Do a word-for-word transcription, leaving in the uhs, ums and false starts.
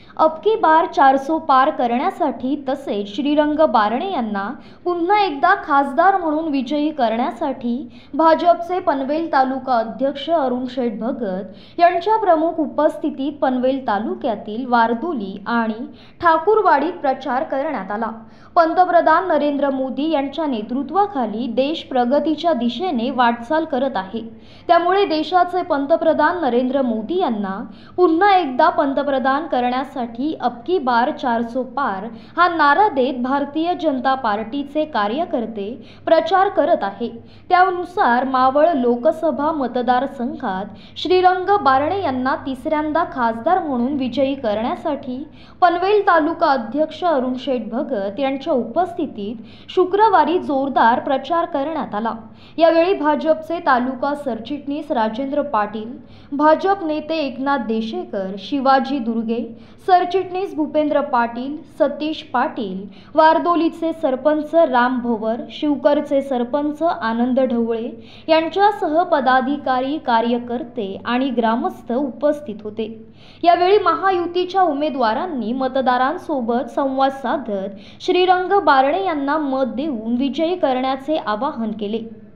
अबकी बार चारसो पार करण्यासाठी तसेच श्रीरंग बारणे यांना पुन्हा एकदा खासदार म्हणून विजयी करण्यासाठी भाजपचे पनवेल तालुका अध्यक्ष अरुण शेठ भगत यांच्या प्रमुख उपस्थितीत पनवेल तालुक्यातील वारदोली आणि ठाकूरवाडीत प्रचार करण्यात आला। पंतप्रधान नरेंद्र मोदी यांच्या नेतृत्वाखाली देश प्रगतीच्या दिशेने वाटचाल करत आहे। त्यामुळे देशाचे पंतप्रधान नरेंद्र मोदी यांना पुन्हा एकदा पंतप्रधान करण्यासाठी अबकी बार चारसो पार हा नारा देत भारतीय जनता पार्टीचे कार्यकर्ते प्रचार करत आहे। त्यानुसार मावळ लोकसभा मतदारसंघात श्रीरंग बारणे यांना तिसऱ्यांदा खासदार म्हणून विजयी करण्यासाठी पनवेल तालुका अध्यक्ष अरुण शेठ भगत यांच्या उपस्थितीत शुक्रवारी जोरदार प्रचार करण्यात आला। यावेळी भाजपचे तालुका सरचिटणीस राजेंद्र पाटील, भाजप नेते एकनाथ देशेकर, शिवाजी दुर्गे, सरचिटणीस भूपेंद्र पाटील, सतीश पाटील, वारदोलीचे सरपंच राम भवर, शिवकरचे सरपंच आनंद ढवळे यांच्यासह पदाधिकारी, कार्यकर्ते आणि ग्रामस्थ उपस्थित होते। यावेळी महायुतीच्या उमेदवारांनी मतदारांसोबत संवाद साधत श्रीरंग बारणे यांना मत देऊन विजयी करण्याचे आवाहन केले।